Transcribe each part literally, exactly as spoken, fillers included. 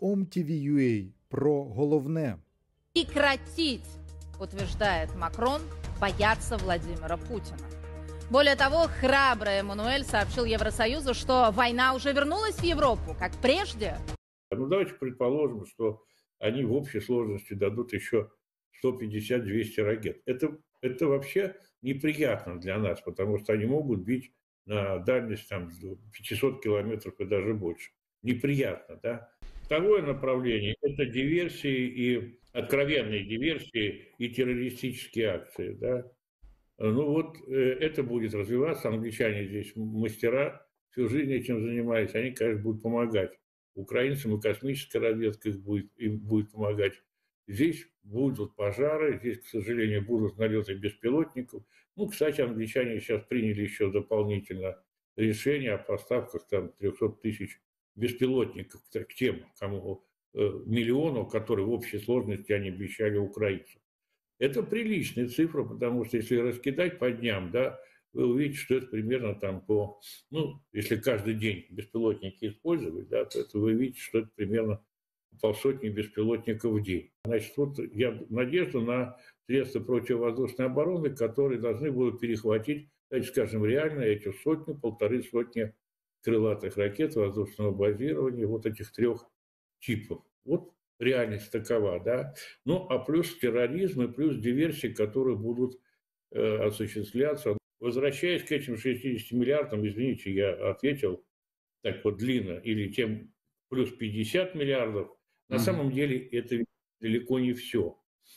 Ом Ті Ві Ю А про головне. Прекратить, утверждает Макрон, бояться Владимира Путина. Более того, храбрый Эммануэль сообщил Евросоюзу, что война уже вернулась в Европу, как прежде. Ну, давайте предположим, что они в общей сложности дадут еще сто пятьдесят - двести ракет. Это, это вообще неприятно для нас, потому что они могут бить на дальность там, пятьсот километров и даже больше. Неприятно, да? Второе направление – это диверсии и откровенные диверсии и террористические акции, да? Ну вот это будет развиваться, англичане здесь мастера, всю жизнь этим занимаются, они, конечно, будут помогать украинцам, и космическая разведка их будет, им будет помогать. Здесь будут пожары, здесь, к сожалению, будут налеты беспилотников. Ну, кстати, англичане сейчас приняли еще дополнительно решение о поставках там триста тысяч беспилотников к тем, кому миллиону, которые в общей сложности они обещали украинцам. Это приличная цифра, потому что если раскидать по дням, да, вы увидите, что это примерно там по, ну, если каждый день беспилотники использовать, да, то это вы видите, что это примерно полсотни беспилотников в день. Значит, вот я надежду на средства противовоздушной обороны, которые должны будут перехватить, так скажем, реально эти сотню, полторы сотни крылатых ракет воздушного базирования, вот этих трех типов. Вот реальность такова, да. Ну, а плюс терроризм и плюс диверсии, которые будут э, осуществляться. Возвращаясь к этим шестидесяти миллиардам, извините, я ответил так вот длинно, или тем плюс пятьдесят миллиардов, на mm-hmm. самом деле это далеко не все.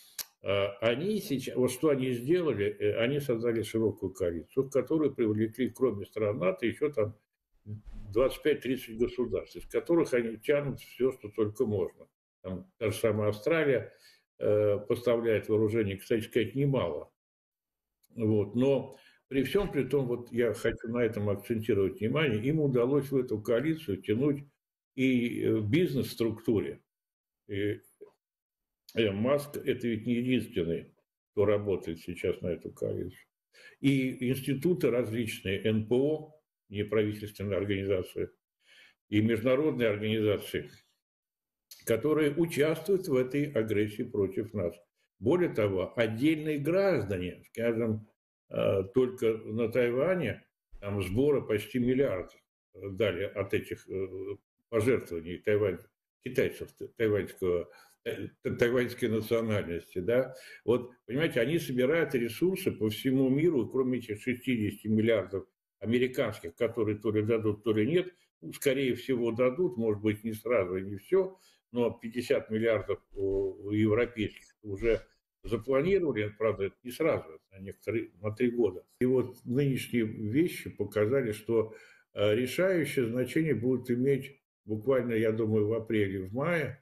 Они сейчас, вот что они сделали, они создали широкую коалицию, в которую привлекли, кроме стран НАТО, еще там двадцать пять - тридцать государств, из которых они тянут все, что только можно. Там та же самая Австралия э, поставляет вооружение, кстати сказать, немало. Вот. Но при всем при том, вот я хочу на этом акцентировать внимание, им удалось в эту коалицию тянуть и в бизнес-структуре. И Маск – это ведь не единственный, кто работает сейчас на эту коалицию. И институты различные, эн пэ о, неправительственные организации, и международные организации, которые участвуют в этой агрессии против нас. Более того, отдельные граждане, скажем, только на Тайване там сбора почти миллиард дали от этих пожертвований Тайвань, китайцев тайваньского, тайваньской национальности. Да? Вот, понимаете, они собирают ресурсы по всему миру, кроме этих шестидесяти миллиардов американских, которые то ли дадут, то ли нет, ну, скорее всего дадут, может быть, не сразу и не все, но пятьдесят миллиардов европейских уже запланировали, правда, это не сразу, это на некоторые, на три года. И вот нынешние вещи показали, что решающее значение будет иметь буквально, я думаю, в апреле, в мае,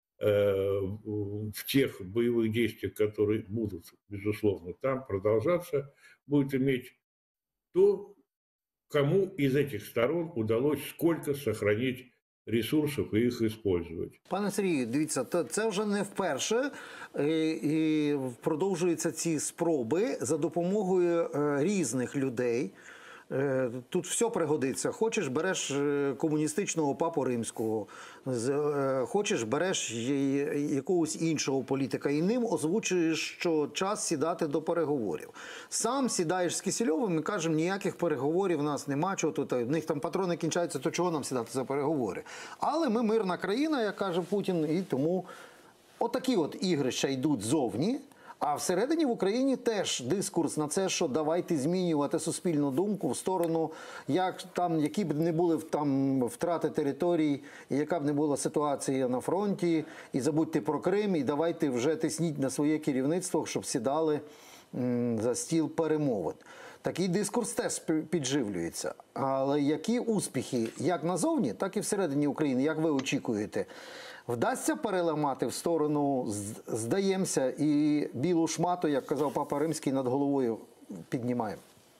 в тех боевых действиях, которые будут, безусловно, там продолжаться, будет иметь то, кому из этих сторон удалось сколько сохранить ресурсів і їх використовувати. Пане Сергію, дивіться, це вже не вперше і продовжуються ці спроби за допомогою різних людей. Тут все пригодиться. Хочеш, береш комуністичного папу римського, хочеш, береш якогось іншого політика і ним озвучуєш, що час сідати до переговорів. Сам сідаєш з Кисельовим і кажемо, ніяких переговорів в нас нема, чого тут, в них там патрони кінчаються, то чого нам сідати за переговори? Але ми мирна країна, як каже Путін, і тому отакі от ігрища йдуть зовні. А всередині в Україні теж дискурс на це, що давайте змінювати суспільну думку в сторону, як там, які б не були там втрати територій, і яка б не була ситуація на фронті, і забудьте про Крим, і давайте вже тисніть на своє керівництво, щоб сідали м, за стіл перемовин. Такий дискурс теж підживлюється. Але які успіхи як назовні, так і всередині України, як ви очікуєте? Вдасться переламати в сторону «здаємося» і білу шмату, як казав Папа Римський, над головою піднімаємо?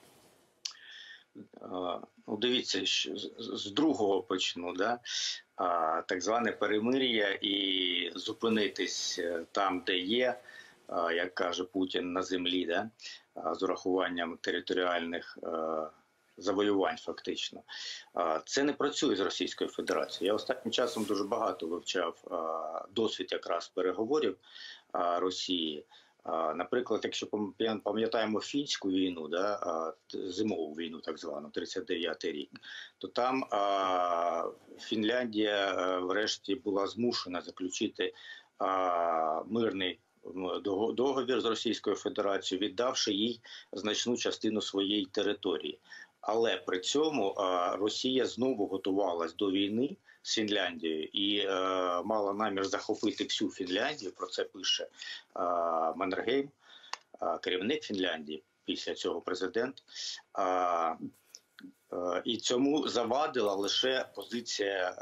Ну, дивіться, з другого почну, да? Так зване перемир'я і зупинитись там, де є, як каже Путін, на землі, да? З урахуванням територіальних завоювань фактично. Це не працює з Російською Федерацією. Я останнім часом дуже багато вивчав досвід якраз переговорів Росії. Наприклад, якщо пам'ятаємо фінську війну, да, зимову війну так звану, тридцять дев'ятий рік, то там Фінляндія врешті була змушена заключити мирний договір з Російською Федерацією, віддавши їй значну частину своєї території. Але при цьому Росія знову готувалась до війни з Фінляндією і е, мала намір захопити всю Фінляндію. Про це пише е, Маннергейм, е, керівник Фінляндії, після цього президент. Е, е, і цьому завадила лише позиція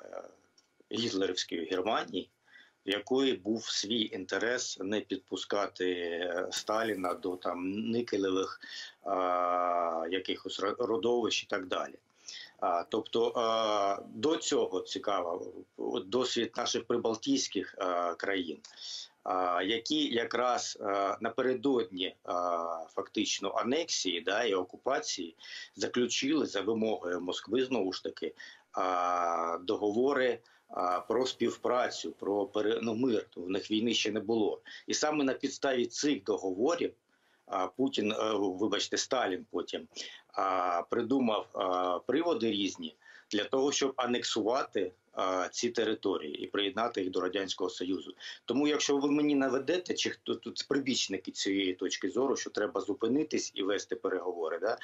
е, гітлерівської Германії, в якої був свій інтерес не підпускати Сталіна до там никелевих е, якихось родовищ і так далі. А, тобто а, до цього цікаво досвід наших прибалтійських а, країн, а, які якраз а, напередодні а, фактично анексії, да, і окупації заключили за вимогою Москви знову ж таки а, договори а, про співпрацю, про пере, ну, мир. В них війни ще не було. І саме на підставі цих договорів а, Путін, а, вибачте, Сталін потім а, придумав а, приводи різні для того, щоб анексувати а, ці території і приєднати їх до Радянського Союзу. Тому якщо ви мені наведете, чи хто тут прибічники цієї точки зору, що треба зупинитись і вести переговори, да?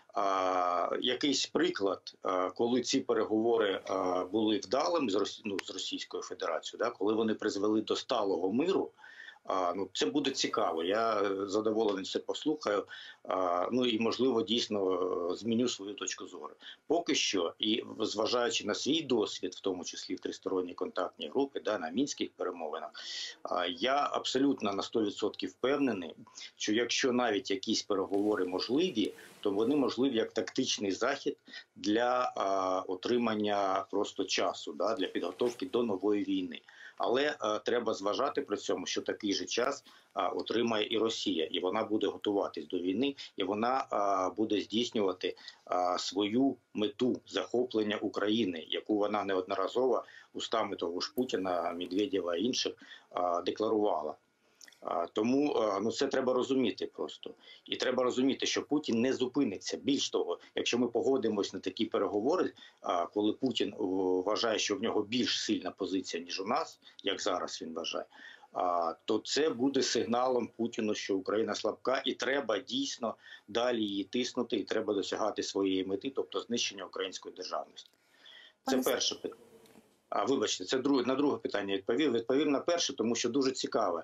а, якийсь приклад, а, коли ці переговори а, були вдалими з, Росі... ну, з Російською Федерацією, да? Коли вони призвели до сталого миру, А, ну, це буде цікаво. Я задоволений це послухаю. А, ну і, можливо, дійсно зміню свою точку зору. Поки що, і зважаючи на свій досвід, в тому числі в тристоронній контактній групі, да, на мінських перемовинах, а, я абсолютно на сто відсотків впевнений, що якщо навіть якісь переговори можливі, то вони можливі як тактичний захід для а, отримання просто часу, да, для підготовки до нової війни. Але а, треба зважати при цьому, що такий же час а, отримає і Росія, і вона буде готуватись до війни, і вона а, буде здійснювати а, свою мету захоплення України, яку вона неодноразово устами того ж Путіна, Медведєва і інших а, декларувала. А, тому а, ну, це треба розуміти просто. І треба розуміти, що Путін не зупиниться. Більш того, якщо ми погодимось на такі переговори, а, коли Путін о, вважає, що в нього більш сильна позиція, ніж у нас, як зараз він вважає, а, то це буде сигналом Путіну, що Україна слабка, і треба дійсно далі її тиснути, і треба досягати своєї мети, тобто знищення української державності. Це Пане... перше питання. А, вибачте, це друге, на друге питання відповів. Відповів на перше, тому що дуже цікаве.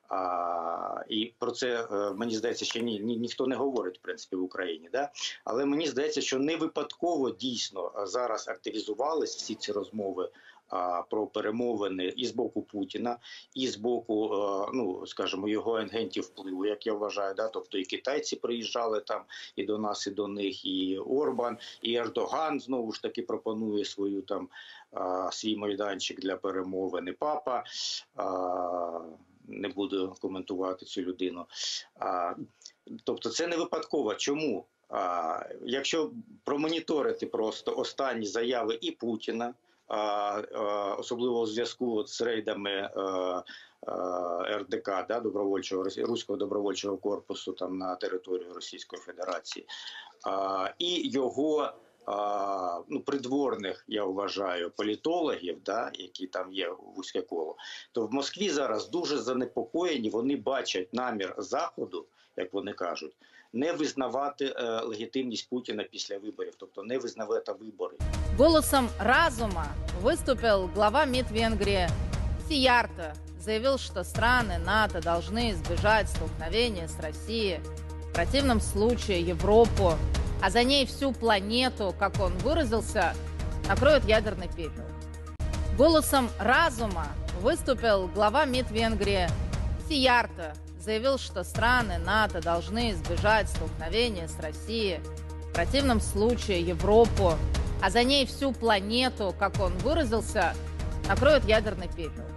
А, і про це, мені здається, ще ні, ні, ніхто не говорить, в принципі, в Україні. Да? Але мені здається, що не випадково дійсно зараз активізувались всі ці розмови а, про перемовини і з боку Путіна, і з боку, а, ну, скажімо, його агентів впливу, як я вважаю. Да? Тобто і китайці приїжджали там і до нас, і до них, і Орбан, і Ердоган знову ж таки пропонує свою там а, свій майданчик для перемовин, і папа. А, не буду коментувати цю людину. А, тобто це не випадково. Чому? А, якщо промоніторити просто останні заяви і Путіна, а, а, особливо у зв'язку з рейдами а, а, ер де ка, да, добровольчого, Руського добровольчого корпусу там, на територію Російської Федерації, а, і його А, ну, придворних, я вважаю, політологів, да, які там є вузьке коло, то в Москві зараз дуже занепокоєні, вони бачать намір Заходу, як вони кажуть, не визнавати е, легітимність Путіна після виборів, тобто не визнавати вибори. Голосом разума выступил глава МИД Венгрии Сиярто. Заявил, что страны НАТО должны избежать столкновения с Россией. В противном случае Европу, а за ней всю планету, как он выразился, накроет ядерный пепел. Голосом разума выступил глава МИД Венгрии Сиярто. Заявил, что страны НАТО должны избежать столкновения с Россией. В противном случае Европу, а за ней всю планету, как он выразился, накроет ядерный пепел.